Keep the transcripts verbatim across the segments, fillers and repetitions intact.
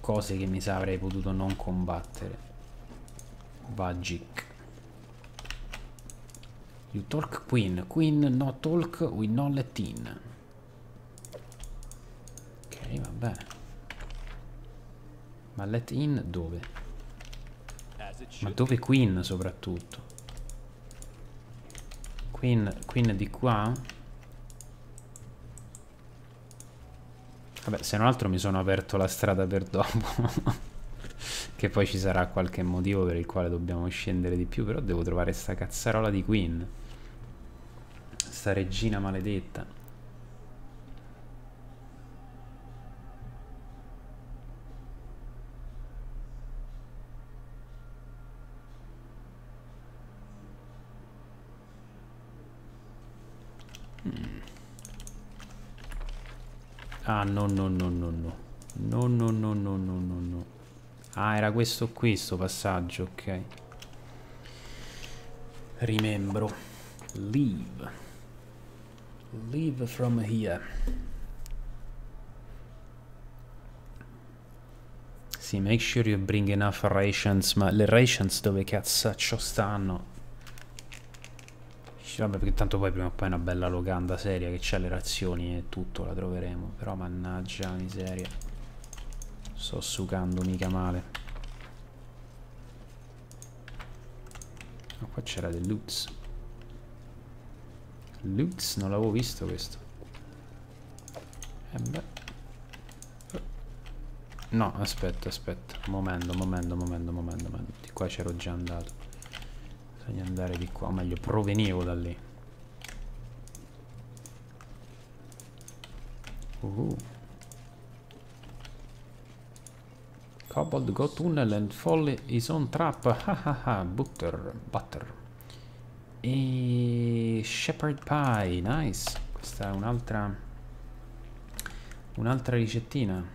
cose che mi sa avrei potuto non combattere. Vajik. You talk Queen. Queen no talk, we no let in. Ok, vabbè. Ma let in dove? Ma dove Queen soprattutto? Queen, Queen di qua? Vabbè, se non altro mi sono aperto la strada per dopo. Che poi ci sarà qualche motivo per il quale dobbiamo scendere di più. Però devo trovare sta cazzarola di Queen. Sta regina maledetta. Mm. Ah, no, no, no, no, no. No, no, no, no, no, no, no. Ah, era questo qui, sto passaggio, ok. Rimembro. Leave. Leave from here. Sì, make sure you bring enough rations. Ma le rations dove cazzaccio stanno? Vabbè, perché tanto poi prima o poi è una bella locanda seria che c'ha le razioni e tutto, la troveremo. Però mannaggia la miseria. Sto sucando mica male. Oh, qua c'era del loots. Loots? Non l'avevo visto questo. Eh beh. No, aspetta, aspetta. Momento, momento, momento, momento, momento. Di qua c'ero già andato. Bisogna andare di qua, o meglio, provenivo da lì. Uh. Kobold go tunnel and fall his own trap. Hahaha, butter, butter. E shepherd pie, nice. Questa è un'altra un'altra ricettina.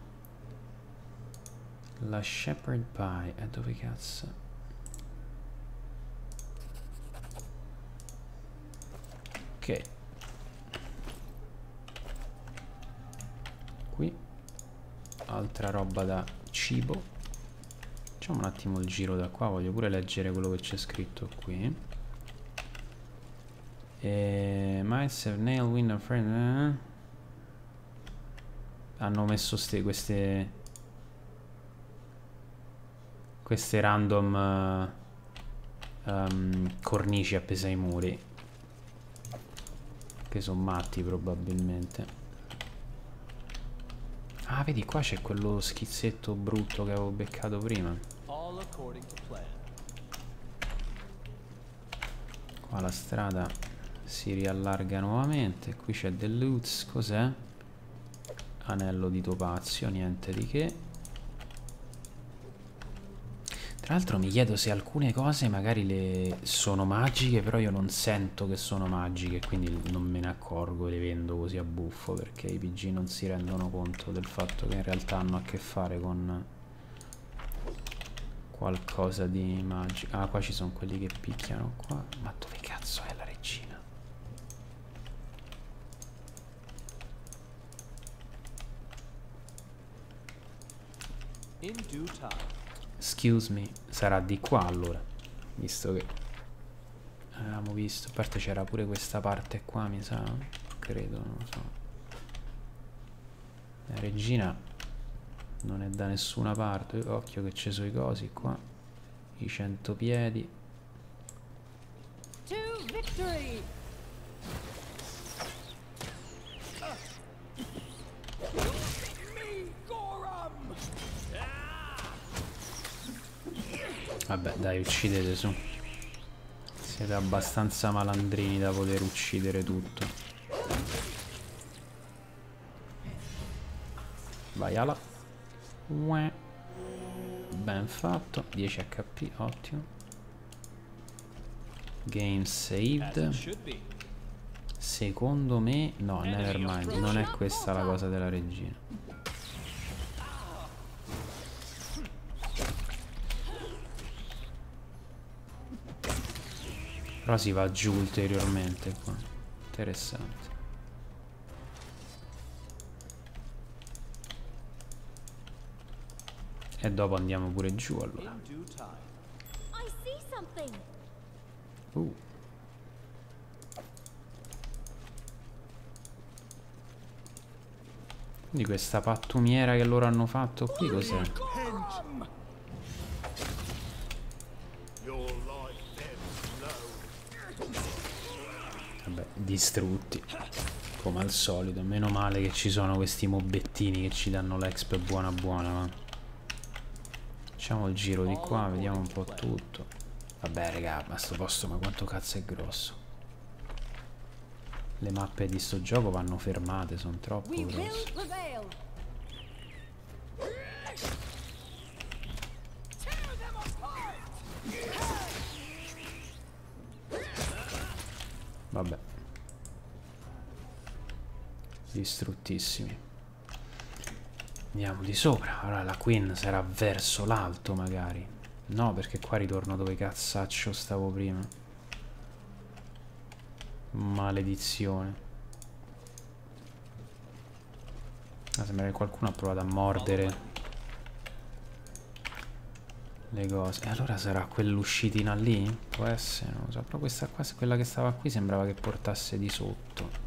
La shepherd pie, e dove cazzo? Ok. Qui altra roba da cibo. Facciamo un attimo il giro da qua, voglio pure leggere quello che c'è scritto qui. E mice have nail window friend. Eh? Hanno messo ste, queste queste random uh, um, cornici appese ai muri, che sono matti probabilmente. Ah, vedi, qua c'è quello schizzetto brutto che avevo beccato prima. Qua la strada si riallarga nuovamente. Qui c'è del loot. Cos'è? Anello di topazio, niente di che. Tra l'altro mi chiedo se alcune cose magari le sono magiche, però io non sento che sono magiche, quindi non me ne accorgo e le vendo così a buffo, perché i P G non si rendono conto del fatto che in realtà hanno a che fare con qualcosa di magico. Ah, qua ci sono quelli che picchiano qua. Ma dove cazzo è la regina? In due time. Excuse me, sarà di qua allora, visto che avevamo visto. A parte c'era pure questa parte qua, mi sa, credo, non lo so. La regina non è da nessuna parte. Occhio che ci sono i cosi qua, i cento piedi. To victory. Vabbè, dai, uccidete su. Siete abbastanza malandrini da poter uccidere tutto. Vai, ala. Uè. Ben fatto. dieci H P, ottimo. Game saved. Secondo me... No, never mind. Non è questa la cosa della regina. Però si va giù ulteriormente qua. Interessante. E dopo andiamo pure giù allora. Uh. Quindi questa pattumiera che loro hanno fatto qui cos'è? Vabbè, distrutti. Come al solito. Meno male che ci sono questi mobettini che ci danno l'exp buona buona, ma... Facciamo il giro di qua, vediamo un po' tutto. Vabbè raga, ma sto posto, ma quanto cazzo è grosso. Le mappe di sto gioco vanno fermate, sono troppo grosse. Vabbè. Distruttissimi. Andiamo di sopra. Allora la Queen sarà verso l'alto magari. No, perché qua ritorno dove cazzaccio stavo prima. Maledizione. Ah, sembra che qualcuno ha provato a mordere le cose. E allora sarà quell'uscitina lì? Può essere, non lo so. Però questa qua, quella che stava qui, sembrava che portasse di sotto.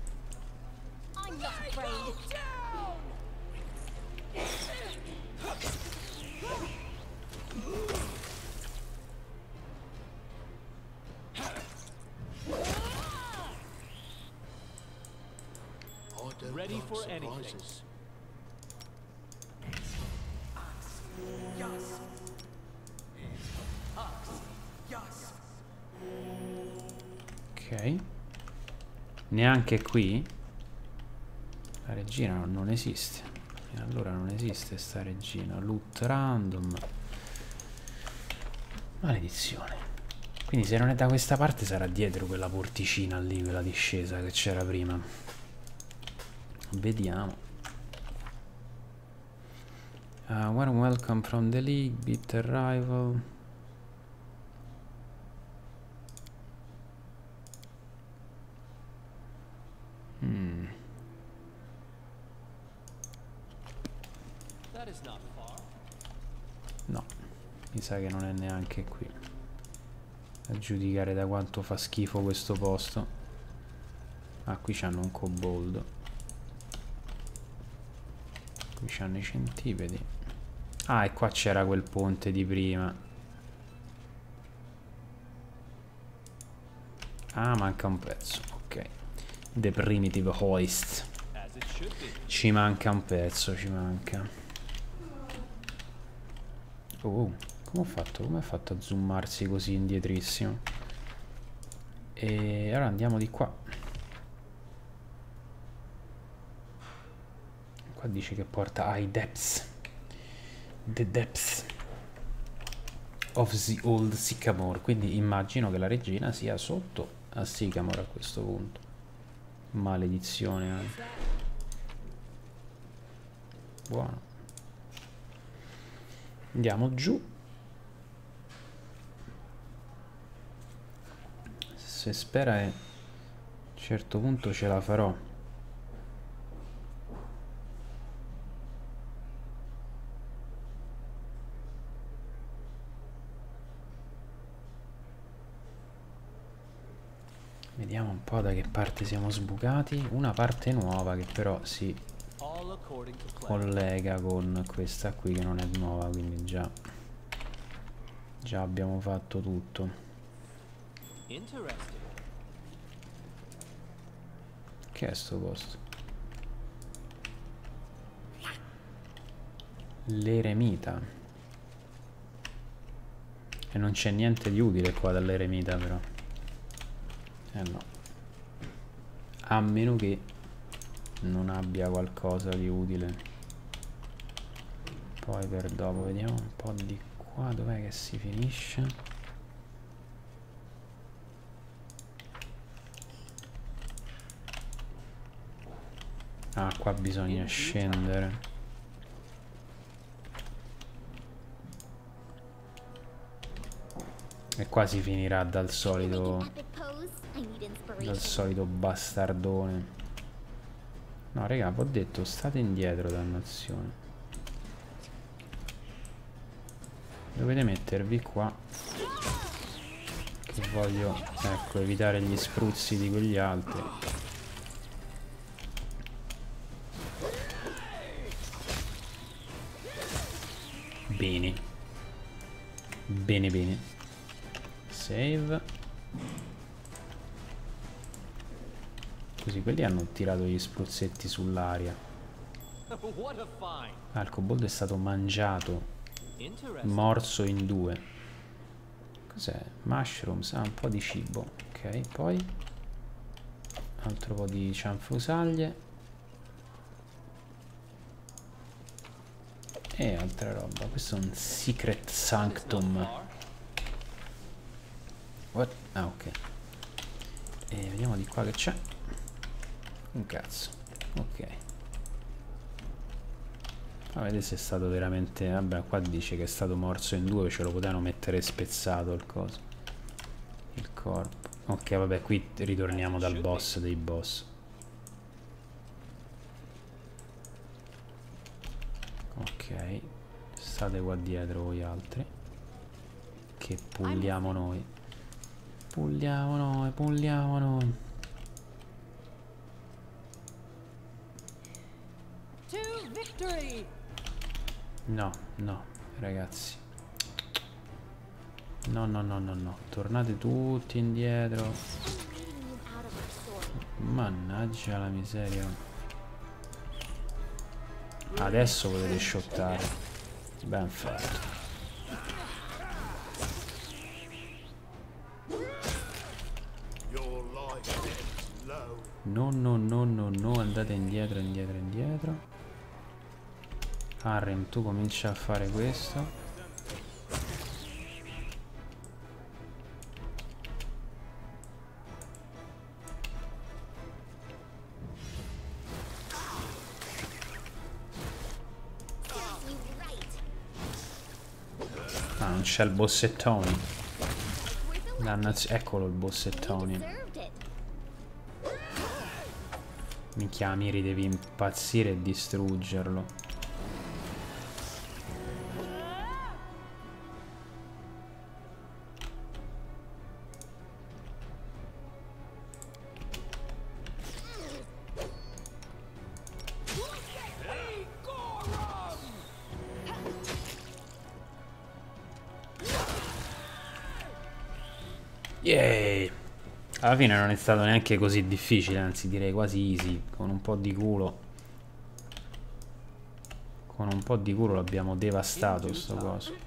Ready for anything. Ok. Neanche qui la regina non esiste. E allora non esiste sta regina. Loot random. Maledizione. Quindi se non è da questa parte sarà dietro quella porticina lì, quella discesa che c'era prima. Vediamo. Uh, warm welcome from the league, bitter rival. Hmm. No, mi sa che non è neanche qui. A giudicare da quanto fa schifo questo posto. Ah, qui c'hanno un kobold. Qui c'hanno i centipedi. Ah, e qua c'era quel ponte di prima. Ah, manca un pezzo. Ok. The primitive hoist. Ci manca un pezzo, ci manca. Oh, come ho fatto? Come ha fatto a zoomarsi così indietrissimo? E ora andiamo di qua. Qua dice che porta ai depths. The depths of the old Sycamore. Quindi immagino che la regina sia sotto a Sycamore a questo punto. Maledizione anche. Buono. Andiamo giù. Se spera che a un certo punto ce la farò. Vediamo un po' da che parte siamo sbucati. Una parte nuova che però si collega con questa qui che non è nuova, quindi già già abbiamo fatto tutto. Che è sto posto? L'eremita. E non c'è niente di utile qua dall'eremita però. Eh no. A meno che non abbia qualcosa di utile. Poi per dopo vediamo un po' di qua. Dov'è che si finisce? Ah, qua bisogna scendere. E qua si finirà dal solito dal solito bastardone. No raga, vi ho detto state indietro, dannazione. Dovete mettervi qua, che voglio, ecco, evitare gli spruzzi di quegli altri. Bene. Bene bene. Save. Così quelli hanno tirato gli spruzzetti sull'aria. Ah, il kobold è stato mangiato. Morso in due. Cos'è? Mushrooms. Ah, un po' di cibo. Ok, poi altro po' di cianfrusaglie e altra roba. Questo è un secret sanctum. What? Ah, ok. E vediamo di qua che c'è. Un cazzo. Ok. A vedere se è stato veramente... Vabbè, qua dice che è stato morso in due, ce lo potevano mettere spezzato il coso. Il corpo. Ok, vabbè, qui ritorniamo dal boss dei boss. Ok. State qua dietro voi altri. Che pulliamo noi. Pulliamo noi, pulliamo noi. No, no, ragazzi. No, no, no, no, no. Tornate tutti indietro. Mannaggia la miseria. Adesso potete shottare. Ben fatto. No, no, no, no, no. Andate indietro, indietro, indietro. Harrim, tu comincia a fare questo. Ah, non c'è il bossettoni. Dannazione, eccolo il bossettoni. Minchia, Miri, devi impazzire e distruggerlo. Yay! Alla fine non è stato neanche così difficile, anzi direi quasi easy. Con un po' di culo. Con un po' di culo l'abbiamo devastato sto coso.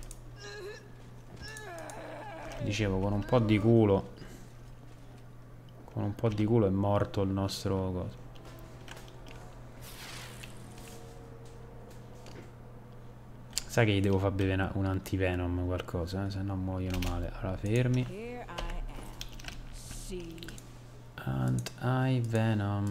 Dicevo, con un po' di culo. Con un po' di culo è morto il nostro coso. Sai che gli devo far bere un antivenom qualcosa, eh? Se no muoiono male. Allora fermi. Anti-venom.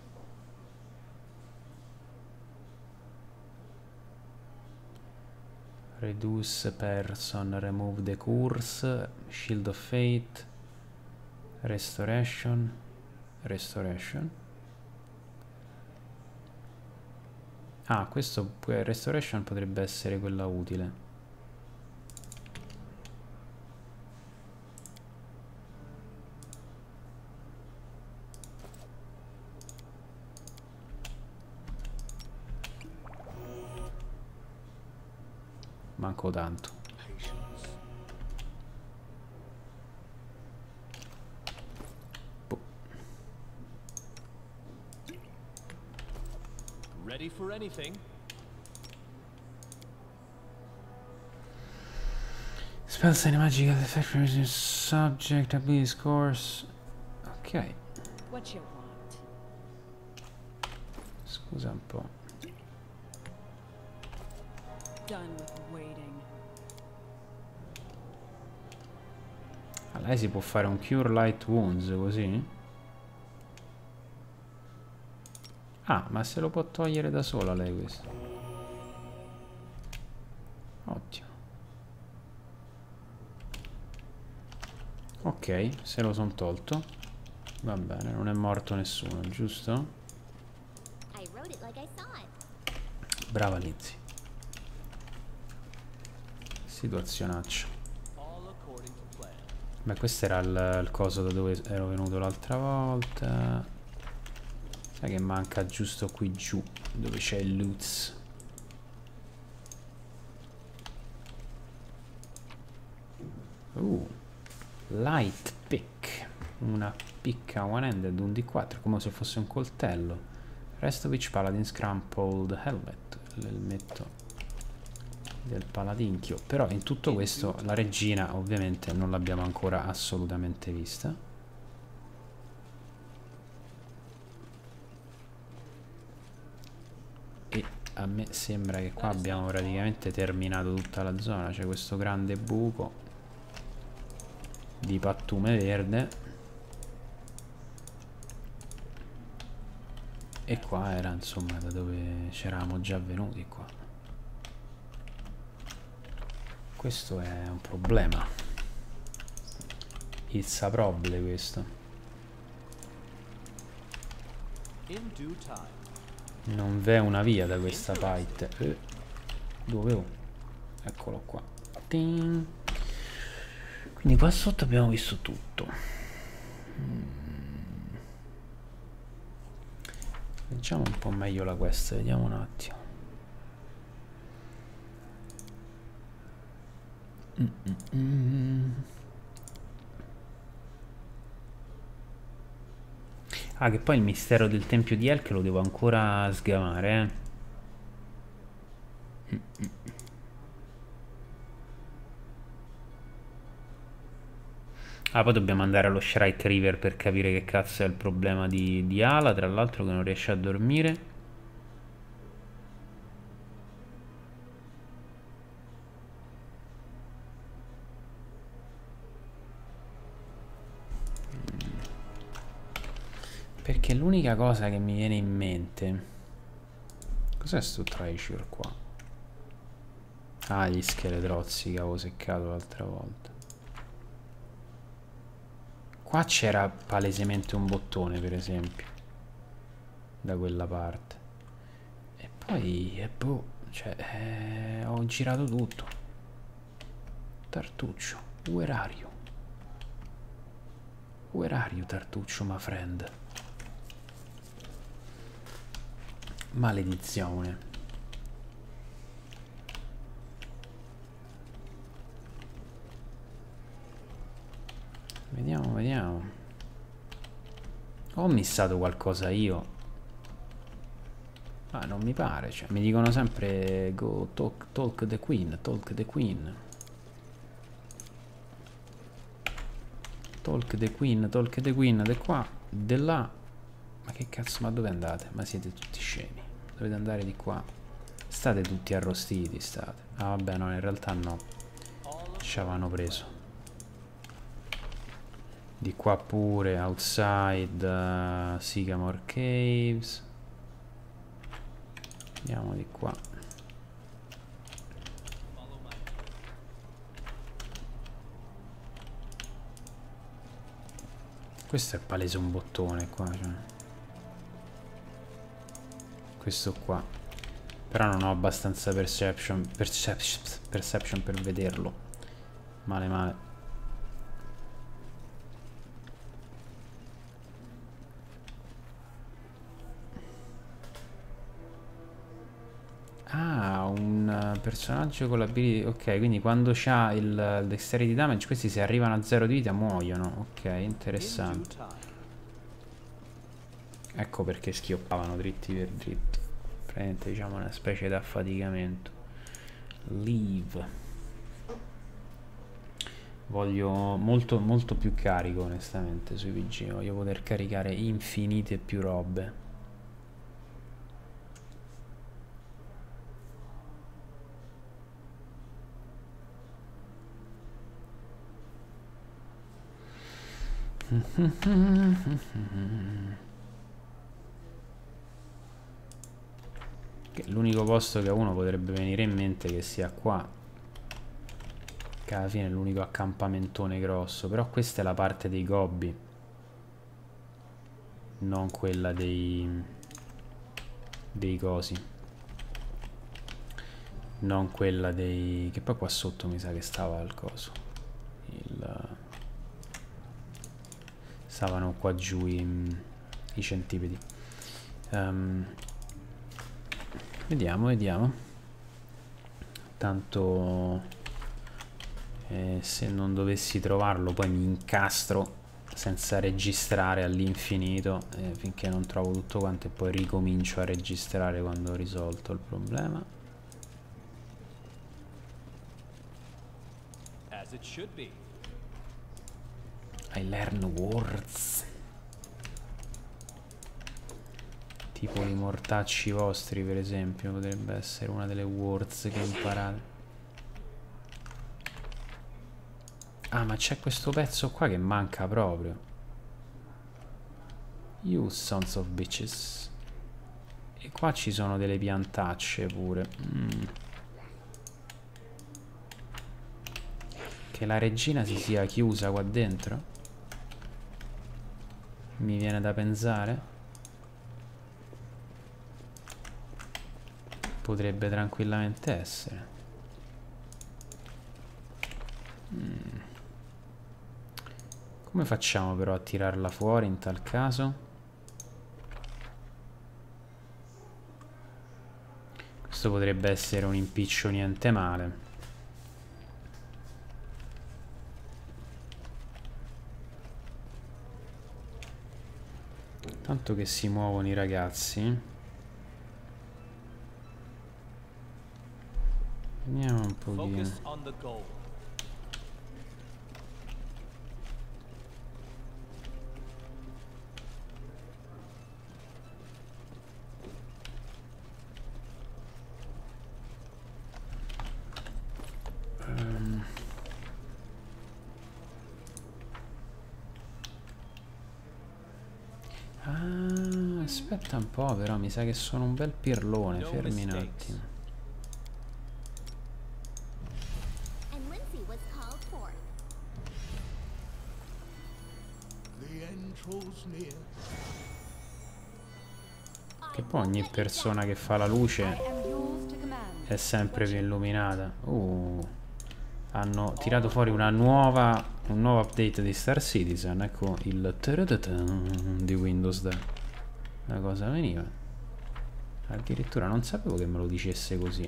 Reduce person, remove the curse, shield of fate, restoration, restoration. Ah, questo restoration potrebbe essere quella utile. Manco tanto. Boh. Ready for anything? Spells and magical effect subject ability scores. Ok. What you want? Scusa un po'. Done with waiting. A lei si può fare un cure light wounds così? Ah, ma se lo può togliere da sola lei questo. Ottimo. Ok, se lo son tolto. Va bene, non è morto nessuno, giusto? Brava Lizzie. Situazionaccia. All according to plan. Beh, questo era il, il coso da dove ero venuto l'altra volta. Sai che manca giusto qui giù, dove c'è il Lutz. Uh, light pick. Una picca one-handed, un D quattro, come se fosse un coltello. Restovich Paladin Scrambled Helmet, l'elmetto del paladinchio. Però in tutto questo la regina ovviamente non l'abbiamo ancora assolutamente vista. E a me sembra che qua abbiamo praticamente terminato tutta la zona. C'è questo grande buco di pattume verde. E qua era insomma da dove c'eravamo già venuti qua. Questo è un problema. It's a problem questo. In due time. Non v'è una via da questa parte. Eh, dove ho? Eccolo qua. Ting. Quindi qua sotto abbiamo visto tutto. Mm. Leggiamo un po' meglio la quest, vediamo un attimo. Mm -mm -mm. Ah, che poi il mistero del tempio di Elk lo devo ancora sgamare, eh. Mm -mm. Ah, poi dobbiamo andare allo Shrike River per capire che cazzo è il problema di, di Ala, tra l'altro, che non riesce a dormire. Perché l'unica cosa che mi viene in mente... Cos'è sto treasure qua? Ah, gli scheletrozzi che avevo seccato l'altra volta. Qua c'era palesemente un bottone, per esempio, da quella parte. E poi, eh, boh, cioè, eh, ho girato tutto. Tartuccio, where are you? Where are you, Tartuccio, my friend? Maledizione. Vediamo, vediamo. Ho missato qualcosa io? Ma non mi pare, cioè, mi dicono sempre go talk, talk the queen, talk the queen. Talk the queen, talk the queen, di qua, di là. Ma che cazzo, ma dove andate? Ma siete tutti scemi. Dovete andare di qua. State tutti arrostiti, state. Ah vabbè, no, in realtà no. Ci avevano preso. Di qua pure, outside uh, Sycamore Caves. Andiamo di qua. Questo è palese un bottone qua, cioè. Questo qua. Però non ho abbastanza perception, perception, perception per vederlo. Male male. Ah, un personaggio con l'ability. Ok, quindi quando c'ha il, il dexterity damage, questi se arrivano a zero di vita muoiono. Ok, interessante. Ecco perché schioppavano dritti per dritto. Praticamente, diciamo, una specie di affaticamento. Leave. Voglio molto molto più carico, onestamente, sui P G. Voglio poter caricare infinite più robe. L'unico posto che a uno potrebbe venire in mente che sia qua, che alla fine è l'unico accampamentone grosso. Però questa è la parte dei gobbi, non quella dei dei cosi, Non quella dei... che poi qua sotto mi sa che stava il coso. Il... stavano qua giù i, i centipedi. Um, vediamo, vediamo. Tanto eh, se non dovessi trovarlo poi mi incastro senza registrare all'infinito eh, finché non trovo tutto quanto e poi ricomincio a registrare quando ho risolto il problema. As it should be. I learn words. Tipo i mortacci vostri, per esempio, potrebbe essere una delle words che imparate. Ah, ma c'è questo pezzo qua che manca proprio. You sons of bitches. E qua ci sono delle piantacce pure. Mm. Che la regina si sia chiusa qua dentro? Mi viene da pensare. Potrebbe tranquillamente essere. Mm. Come facciamo però a tirarla fuori in tal caso? Questo potrebbe essere un impiccio niente male. Tanto che si muovono i ragazzi. Vediamo un pochino. Um. Ah, aspetta un po', però mi sa che sono un bel pirlone, no, fermi un attimo. Che poi ogni persona che fa la luce è sempre più illuminata. Uh, hanno tirato fuori una nuova, un nuovo update di Star Citizen. Ecco il di Windows. La cosa veniva. Addirittura non sapevo che me lo dicesse così.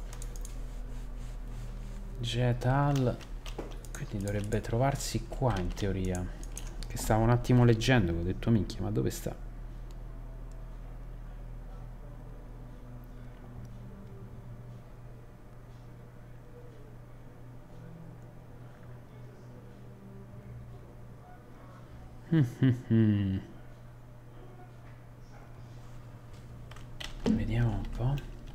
Jetal. Quindi dovrebbe trovarsi qua in teoria. Che stavo un attimo leggendo e ho detto minchia, ma dove sta? Vediamo un po'.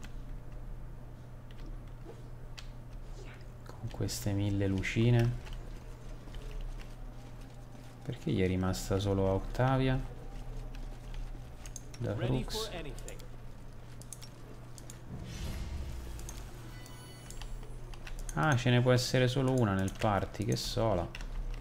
Con queste mille lucine. Perché gli è rimasta solo a Octavia? Da Crux. Ah, ce ne può essere solo una nel party, che sola.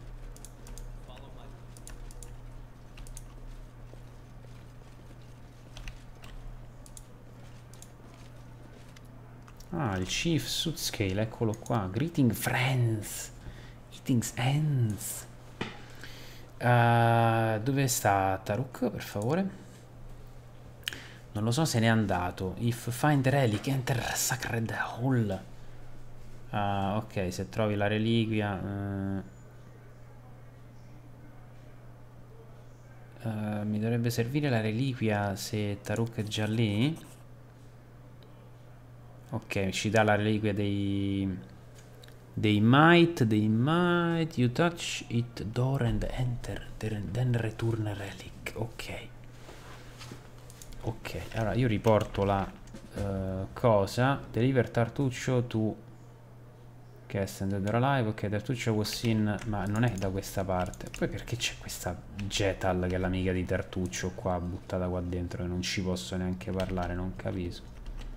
Ah, il Chief Suit Scale, eccolo qua. Greeting friends. Eating ends. Uh, dove sta Taruk, per favore? Non lo so se n'è andato. If find relic, enter sacred hall. Ah, ok, se trovi la reliquia. Uh, uh, mi dovrebbe servire la reliquia se Taruk è già lì. Ok, ci dà la reliquia dei dei might, dei might, you touch it door and enter, then return relic. Ok. Ok, allora io riporto la uh, cosa. Deliver Tartuccio to Cast and Dead or Alive. Ok, Tartuccio was seen, ma non è da questa parte. Poi perché c'è questa Jetal che è l'amica di Tartuccio qua, buttata qua dentro, e non ci posso neanche parlare, non capisco.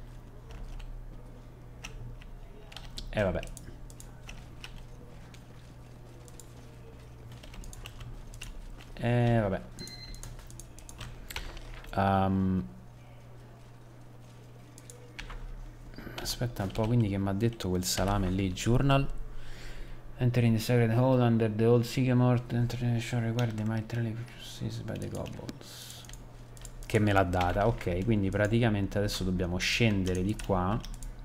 E eh, vabbè. E eh, vabbè. Um, Aspetta un po', quindi che mi ha detto quel salame lì? Journal. Entering the sacred hall under the old sycamore. International required the might really seized by the goblins. Che me l'ha data, ok. Quindi praticamente adesso dobbiamo scendere di qua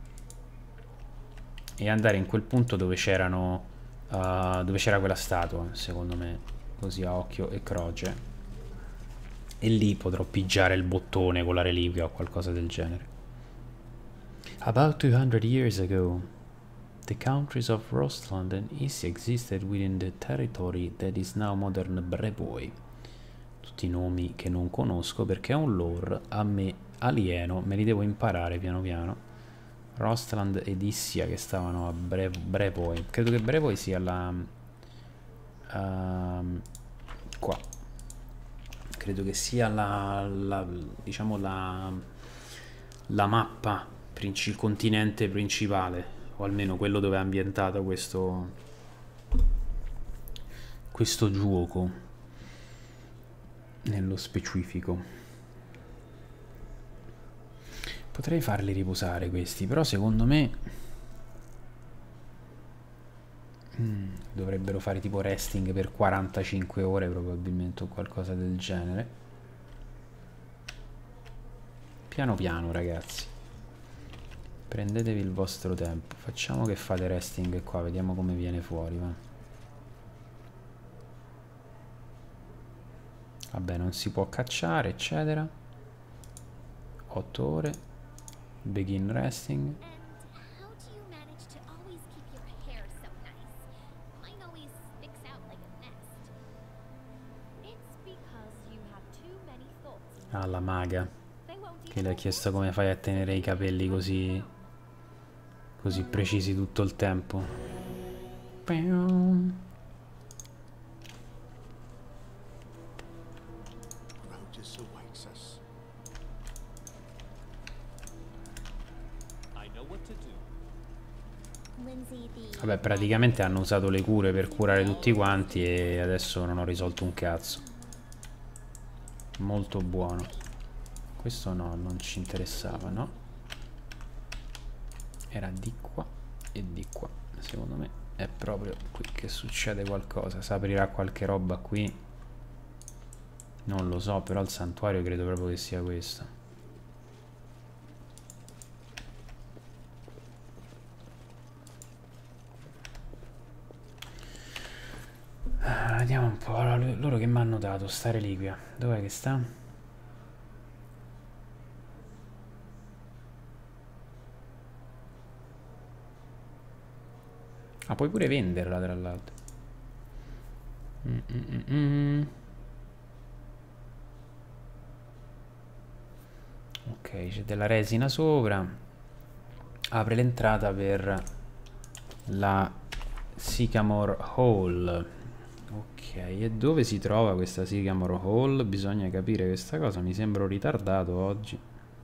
e andare in quel punto dove c'erano uh, dove c'era quella statua, secondo me, così a occhio e croce. E lì potrò pigiare il bottone con la reliquia o qualcosa del genere. About two hundred years ago, the countries of Rostland and Issy existed within the territory that is now modern Brevoy. Tutti nomi che non conosco perché è un lore a me alieno, me li devo imparare piano piano. Rostland ed Issia che stavano a Bre Brevoy. Credo che Brevoy sia la... Uh, qua. Credo che sia la, la diciamo la, la mappa, il continente principale, o almeno quello dove è ambientato questo questo gioco nello specifico. Potrei farli riposare questi, però secondo me mm, dovrebbero fare tipo resting per quarantacinque ore probabilmente o qualcosa del genere. Piano piano ragazzi, prendetevi il vostro tempo. Facciamo che fate resting qua, vediamo come viene fuori, va. Vabbè, non si può cacciare eccetera. Otto ore. Begin resting. Ah, la maga che le ha chiesto come fai a tenere i capelli così così precisi tutto il tempo. Vabbè, praticamente hanno usato le cure per curare tutti quanti e adesso non ho risolto un cazzo. Molto buono. Questo no, non ci interessava, no? Era di qua e di qua. Secondo me è proprio qui che succede qualcosa. Si aprirà qualche roba qui. Non lo so, però il santuario credo proprio che sia questo. Ah, vediamo un po'. Allora, loro che mi hanno dato sta reliquia. Dov'è che sta? Ah, puoi pure venderla tra l'altro. Mm -mm -mm. Ok, c'è della resina sopra. Apre l'entrata per la Sycamore Hall. Ok, e dove si trova questa Sycamore Hall? Bisogna capire questa cosa, mi sembro ritardato oggi.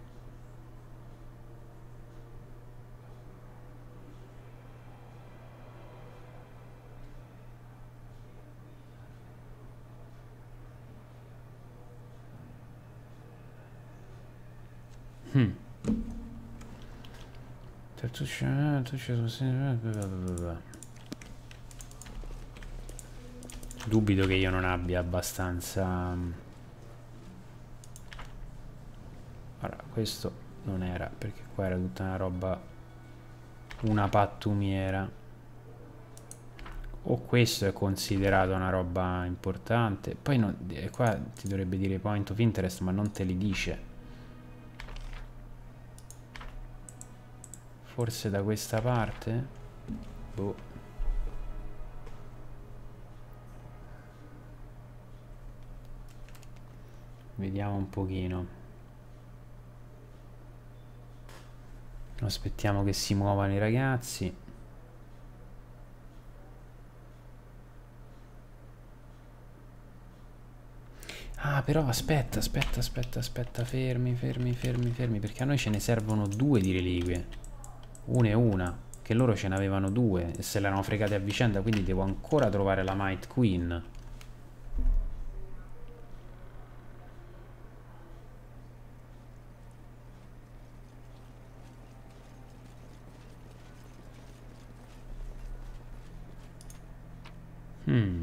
Hmm. Dubito che io non abbia abbastanza. Allora, questo non era, perché qua era tutta una roba, una pattumiera. O questo è considerato una roba importante. Poi non, eh, qua ti dovrebbe dire point of interest, ma non te li dice. Forse da questa parte? Boh. Vediamo un pochino. Aspettiamo che si muovano i ragazzi. Ah, però aspetta, aspetta, aspetta, aspetta, fermi, fermi, fermi, fermi, perché a noi ce ne servono due di reliquie. Una e una, che loro ce ne avevano due e se l'erano fregate a vicenda, quindi devo ancora trovare la Might Queen. Hmm.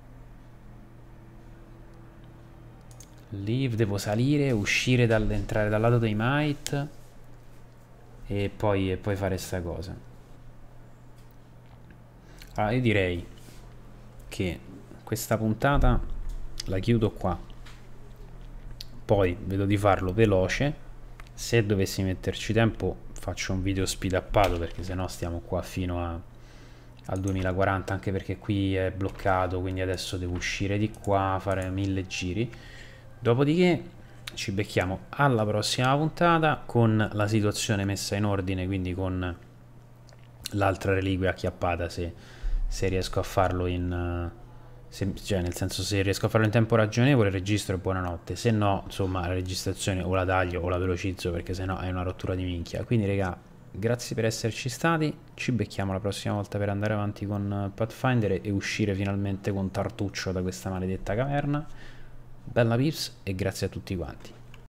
Leave, devo salire, uscire dal, entrare dal lato dei Might e poi, e poi fare sta cosa. Allora io direi che questa puntata la chiudo qua, poi vedo di farlo veloce. Se dovessi metterci tempo faccio un video speedappato, perché sennò stiamo qua fino a, al duemilaquaranta, anche perché qui è bloccato, quindi adesso devo uscire di qua, fare mille giri. Dopodiché ci becchiamo alla prossima puntata con la situazione messa in ordine, quindi con l'altra reliquia acchiappata, se, se riesco a farlo in... Se, cioè nel senso, se riesco a farlo in tempo ragionevole registro e buonanotte, se no insomma la registrazione o la taglio o la velocizzo, perché sennò è una rottura di minchia. Quindi raga, grazie per esserci stati, ci becchiamo la prossima volta per andare avanti con Pathfinder e uscire finalmente con Tartuccio da questa maledetta caverna. Bella pips e grazie a tutti quanti.